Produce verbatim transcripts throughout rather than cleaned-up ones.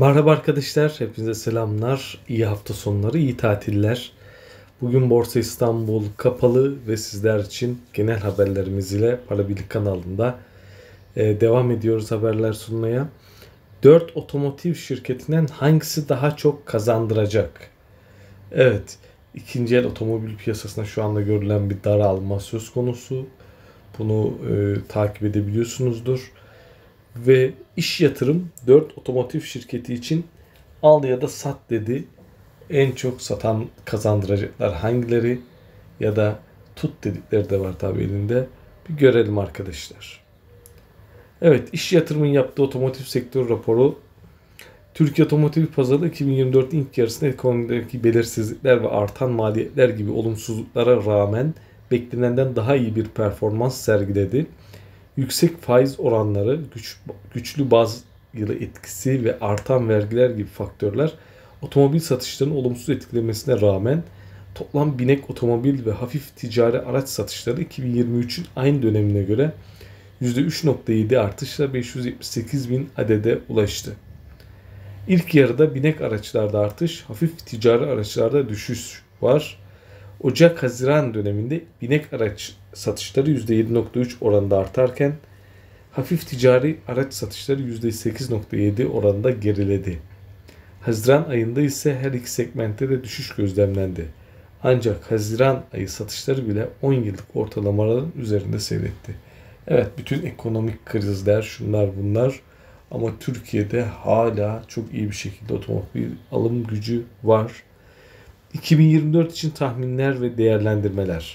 Merhaba arkadaşlar, hepinize selamlar. İyi hafta sonları, iyi tatiller. Bugün Borsa İstanbul kapalı ve sizler için genel haberlerimiz ile Para Birlik kanalında e, devam ediyoruz haberler sunmaya. dört otomotiv şirketinden hangisi daha çok kazandıracak? Evet, ikinci el otomobil piyasasında şu anda görülen bir daralma söz konusu. Bunu e, takip edebiliyorsunuzdur. Ve iş yatırım dört otomotiv şirketi için al ya da sat dedi. En çok satan kazandıracaklar hangileri ya da tut dedikleri de var tabi elinde. Bir görelim arkadaşlar. Evet, iş yatırımın yaptığı otomotiv sektör raporu Türkiye otomotiv pazarı iki bin yirmi dört ilk yarısında ekonomideki belirsizlikler ve artan maliyetler gibi olumsuzluklara rağmen beklenenden daha iyi bir performans sergiledi. Yüksek faiz oranları, güç, güçlü baz yılı etkisi ve artan vergiler gibi faktörler otomobil satışlarının olumsuz etkilemesine rağmen toplam binek otomobil ve hafif ticari araç satışları iki bin yirmi üçün aynı dönemine göre yüzde üç nokta yedi artışla beş yüz yetmiş sekiz bin adede ulaştı. İlk yarıda binek araçlarda artış, hafif ticari araçlarda düşüş var. Ocak-Haziran döneminde binek araç satışları yüzde yedi nokta üç oranında artarken hafif ticari araç satışları yüzde sekiz nokta yedi oranında geriledi. Haziran ayında ise her iki segmentte de düşüş gözlemlendi. Ancak Haziran ayı satışları bile on yıllık ortalamaların üzerinde seyretti. Evet, bütün ekonomik krizler, şunlar bunlar, ama Türkiye'de hala çok iyi bir şekilde otomobil alım gücü var. iki bin yirmi dört için tahminler ve değerlendirmeler.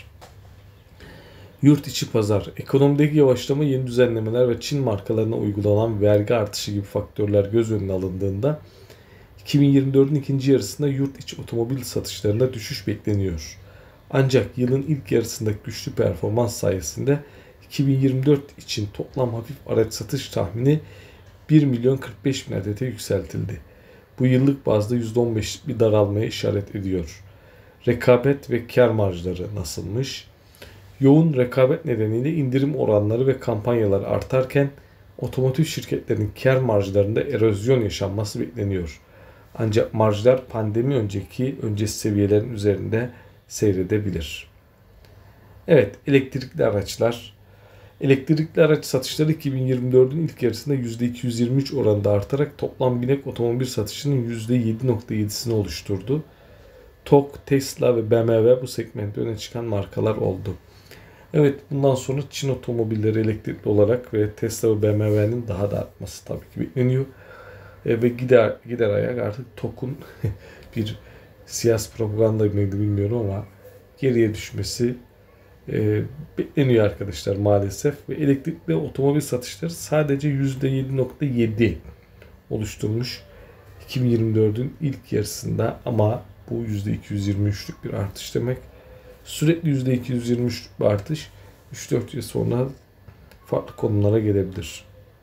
Yurt içi pazar, ekonomideki yavaşlama, yeni düzenlemeler ve Çin markalarına uygulanan vergi artışı gibi faktörler göz önüne alındığında iki bin yirmi dördün ikinci yarısında yurt içi otomobil satışlarında düşüş bekleniyor. Ancak yılın ilk yarısındaki güçlü performans sayesinde iki bin yirmi dört için toplam hafif araç satış tahmini bir milyon kırk beş bin adete yükseltildi. Bu yıllık bazda yüzde on beşlik bir daralmaya işaret ediyor. Rekabet ve kar marjları nasılmış? Yoğun rekabet nedeniyle indirim oranları ve kampanyalar artarken otomotiv şirketlerinin kar marjlarında erozyon yaşanması bekleniyor. Ancak marjlar pandemi önceki öncesi seviyelerin üzerinde seyredebilir. Evet, elektrikli araçlar. Elektrikli araç satışları iki bin yirmi dördün ilk yarısında yüzde iki yüz yirmi üç oranında artarak toplam binek otomobil satışının yüzde yedi nokta yedisini oluşturdu. Tok, Tesla ve B M W bu segmentte öne çıkan markalar oldu. Evet, bundan sonra Çin otomobilleri elektrikli olarak ve Tesla ve B M W'nin daha da artması tabii ki bekleniyor. E, ve gider gider ayak artık Tok'un bir siyasi propaganda mıydı bilmiyorum ama geriye düşmesi e, bekleniyor arkadaşlar maalesef. Ve elektrikli otomobil satışları sadece yüzde yedi nokta yedi oluşturmuş iki bin yirmi dördün ilk yarısında, ama bu yüzde iki yüz yirmi üçlük bir artış demek. Sürekli yüzde iki yüz yirmi üçlük bir artış üç dört yıl sonra farklı konumlara gelebilir.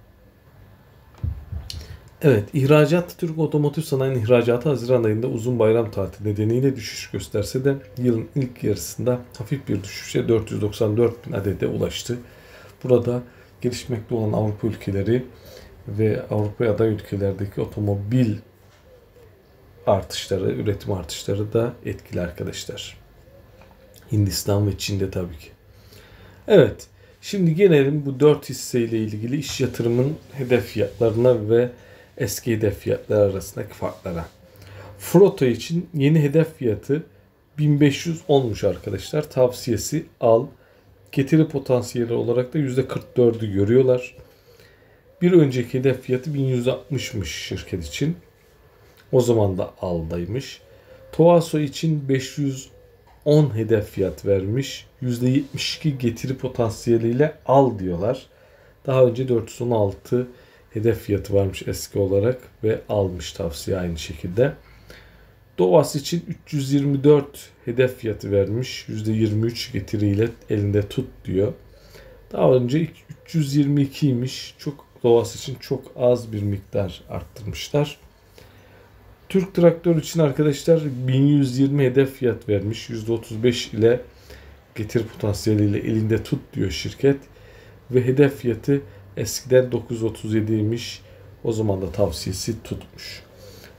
Evet, ihracat, Türk otomotiv sanayinin ihracatı Haziran ayında uzun bayram tatili nedeniyle düşüş gösterse de yılın ilk yarısında hafif bir düşüşe dört yüz doksan dört bin adede ulaştı. Burada gelişmekte olan Avrupa ülkeleri ve Avrupa aday ülkelerdeki otomobil artışları, üretim artışları da etkili arkadaşlar. Hindistan ve Çin'de tabii ki. Evet, şimdi gelelim bu dört hisseyle ilgili iş yatırımın hedef fiyatlarına ve eski hedef fiyatlar arasındaki farklara. Frotto için yeni hedef fiyatı bin beş yüz olmuş arkadaşlar. Tavsiyesi al. Getiri potansiyeli olarak da yüzde kırk dördü görüyorlar. Bir önceki hedef fiyatı bin yüz altmışmış şirket için. O zaman da aldaymış. Tovaso için beş yüz on hedef fiyat vermiş. yüzde yetmiş iki getiri potansiyeliyle al diyorlar. Daha önce dört yüz on altı hedef fiyatı varmış eski olarak ve almış tavsiye aynı şekilde. Dovas için üç yüz yirmi dört hedef fiyatı vermiş. yüzde yirmi üç getiriyle elinde tut diyor. Daha önce üç yüz yirmi ikiymiş. Çok, Dovas için çok az bir miktar arttırmışlar. Türk Traktör için arkadaşlar bin yüz yirmi hedef fiyat vermiş. yüzde otuz beş ile getiri potansiyeliyle elinde tut diyor şirket. Ve hedef fiyatı eskiden dokuz yüz otuz yediymiş. O zaman da tavsiyesi tutmuş.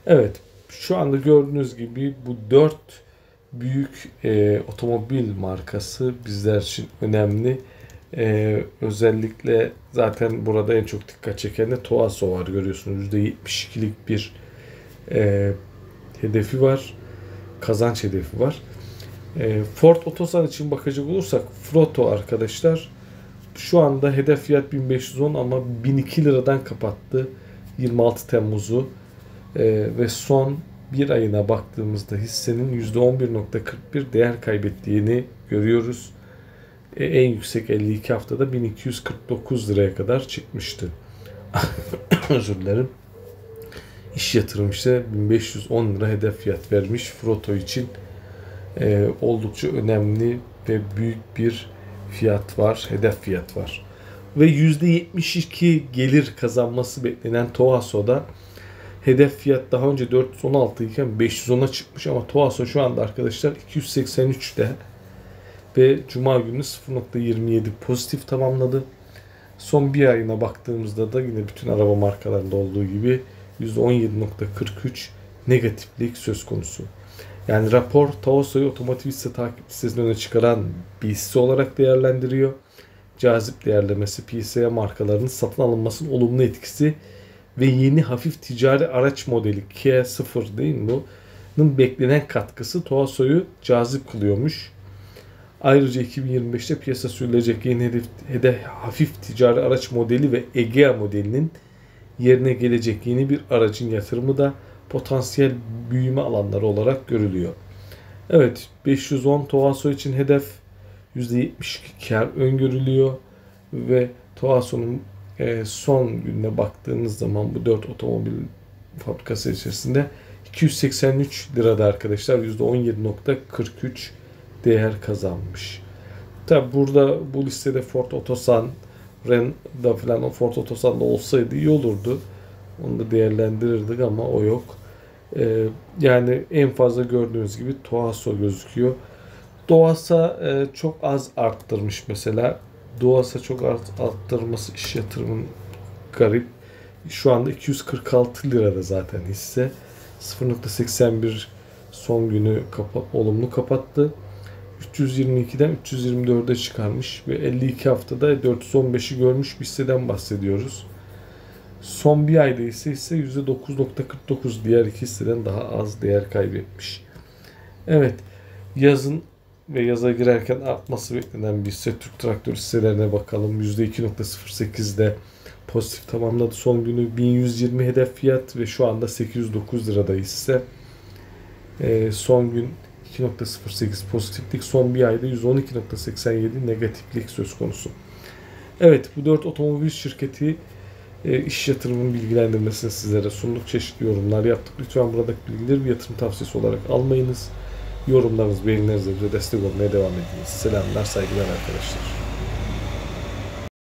Evet, şu anda gördüğünüz gibi bu dört büyük e, otomobil markası bizler için önemli. E, özellikle zaten burada en çok dikkat çeken de Toaso var, görüyorsunuz. yüzde yetmiş ikilik bir e, hedefi var. Kazanç hedefi var. E, Ford Otosan için bakacak olursak Froto arkadaşlar şu anda hedef fiyat bin beş yüz on ama bin iki liradan kapattı yirmi altı Temmuz'u. Ee, ve son bir ayına baktığımızda hissenin yüzde on bir nokta kırk bir değer kaybettiğini görüyoruz. Ee, en yüksek elli iki haftada bin iki yüz kırk dokuz liraya kadar çıkmıştı. Özür dilerim. İş yatırım ise bin beş yüz on lira hedef fiyat vermiş. Froto için ee, oldukça önemli ve büyük bir fiyat var, hedef fiyat var. Ve yüzde yetmiş iki gelir kazanması beklenen Toaso'da hedef fiyat daha önce dört yüz on altı iken beş yüz ona çıkmış ama Toaso şu anda arkadaşlar iki yüz seksen üçte ve Cuma günü sıfır nokta yirmi yedi pozitif tamamladı. Son bir ayına baktığımızda da yine bütün araba markalarında olduğu gibi yüzde on yedi nokta kırk üç negatiflik söz konusu. Yani rapor Toaso'yu otomotiv hisse takip listesinin öne çıkaran bir hisse olarak değerlendiriyor. Cazip değerlemesi P S A markalarının satın alınmasının olumlu etkisi ve yeni hafif ticari araç modeli Kia sıfır değil mi bu? Bunun beklenen katkısı Toaso'yu cazip kılıyormuş. Ayrıca iki bin yirmi beşte piyasa sürülecek yeni hedef, hedef hafif ticari araç modeli ve Egea modelinin yerine gelecek yeni bir aracın yatırımı da potansiyel büyüme alanları olarak görülüyor. Evet, beş yüz on Toaso için hedef yüzde yetmiş iki kar öngörülüyor ve Toaso'nun e, son gününe baktığınız zaman bu dört otomobil fabrikası içerisinde iki yüz seksen üç lirada arkadaşlar yüzde on yedi nokta kırk üç değer kazanmış. Tabi burada bu listede Ford Otosan, Renault'da falan o Ford Otosan'da olsaydı iyi olurdu. Onu da değerlendirirdik ama o yok. Ee, yani en fazla gördüğünüz gibi Toaso gözüküyor. Doğasa e, çok az arttırmış mesela. Doğasa çok art, arttırması iş yatırımın garip. Şu anda iki yüz kırk altı lirada zaten hisse. sıfır nokta seksen bir son günü kapa, olumlu kapattı. üç yüz yirmi ikiden üç yüz yirmi dörde çıkarmış ve elli iki haftada dört yüz on beşi görmüş bir hisseden bahsediyoruz. Son bir ayda ise hisse yüzde dokuz nokta kırk dokuz diğer iki hisseden daha az değer kaybetmiş. Evet, yazın ve yaza girerken artması beklenen bir hisse Türk Traktör hisselerine bakalım. yüzde iki nokta sıfır sekizde pozitif tamamladı son günü. bin yüz yirmi hedef fiyat ve şu anda sekiz yüz dokuz lirada hisse. Ee, son gün iki nokta sıfır sekiz pozitiflik, son bir ayda yüz on iki nokta seksen yedi negatiflik söz konusu. Evet, bu dört otomobil şirketi e, iş yatırımın bilgilendirmesini sizlere sunduk. Çeşitli yorumlar yaptık. Lütfen buradaki bilgileri bir yatırım tavsiyesi olarak almayınız. Yorumlarınız, beğenilerinizle bize destek olmaya devam ediniz. Selamlar, saygılar arkadaşlar.